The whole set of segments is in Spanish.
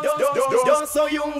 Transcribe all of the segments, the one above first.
Yo soy un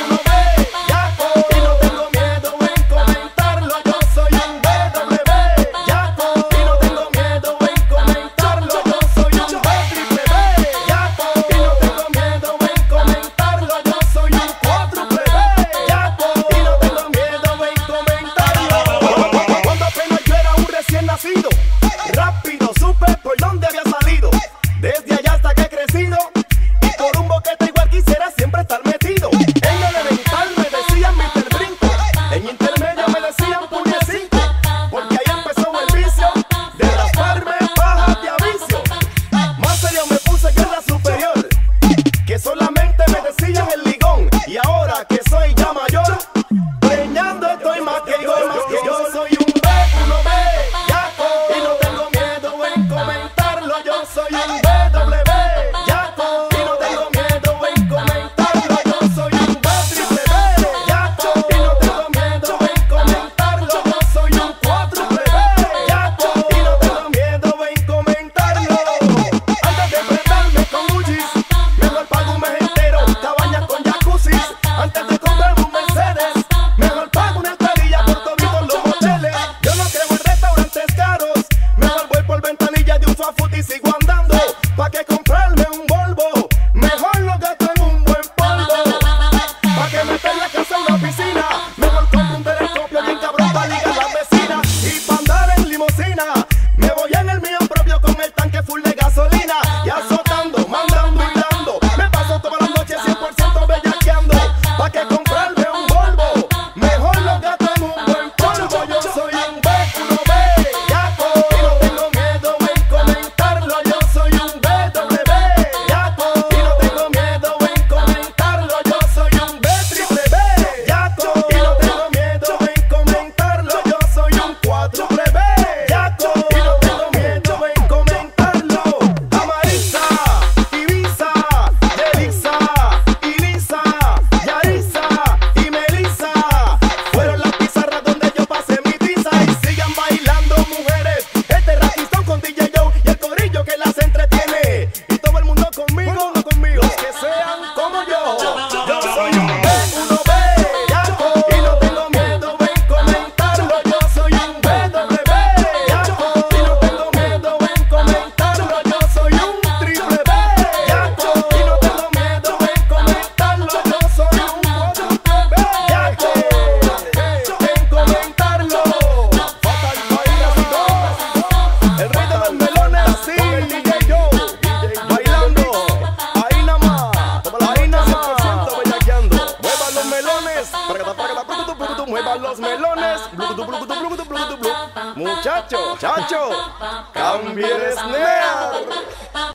bellaco y no tengo miedo en comentarlo. Yo soy un bellaco y no tengo miedo en comentarlo. Yo soy un bellaco y no tengo miedo en comentarlo. Yo soy un bellaco y no tengo miedo en comentarlo. Cuando apenas yo era un recién nacido, rápido supe por dónde había salido. Desde allá hasta que he crecido, y por un boquete igual quisiera siempre estar metido. En el elemental me decían Mr. Brinco, en intermedio me decían puñecito, porque ahí empezó el vicio de rasparme bajas de avicio. Más serio me puse que en la superior, que solamente me decían el ligón. Y ahora que soy ya mayor, preñando estoy más que yo. Yo soy un bellaco y no tengo miedo en comentarlo. Yo soy un bellaco y no tengo miedo en comentarlo. Yo soy un bellaco y no tengo miedo en comentarlo. Yo soy un bellaco y no tengo miedo en comentarlo. Antes de enfrentarme con Ujis, mejor pago un mes entero, cabañas con jacuzzi. Antes de comprarme un Mercedes, mejor pago una estadía por todos los moteles. Yo no creo en restaurantes caros, mejor voy por ventanilla de un fast food y sigo andando. Pa' que comprarme un Volvo, mejor lo gasto en un buen polvo. Pa' que meter la casa en una piscina, mejor compro un telescopio bien cabrón pa' ligar las vecinas. Y pa' andar en limosina, me voy en el mío propio con el tanque full de gasolina. Y azotando, mandando y dando, me paso todas las noches 100% bellaqueando. Pa' que comprarme un Volvo, mejor lo gasto en un buen polvo. Yo soy un bellaco y no tengo miedo en comentarlo. Yo soy un bellaco y no tengo miedo en comentarlo. Yo soy un bellaco y no tengo miedo en comentarlo. Yo soy un bellaco y no tengo miedo en comentarlo. Amarisa, Ibiza, Yelixa, Ilisa, Yarisa y Melissa fueron las pizarras donde yo pasé mi tiza. Y sigan bailando mujeres, este ratistón con DJ Joe y el corillo que las entretiene. Y todo el mundo conmigo, los que sean como yo. Yo soy un bellaco y no tengo miedo en comentarlo. Yo soy un bellaco y no tengo miedo en comentarlo. Yo soy un bellaco y no tengo miedo en comentarlo. Yo soy un bellaco en comentarlo. Fatal Faina, el rey de los melones, así, el DJ Joe, bailando, ahí nada más, 100% bellaqueando. Muevan los melones, muevan los melones, muchacho, chacho, cambie de snare.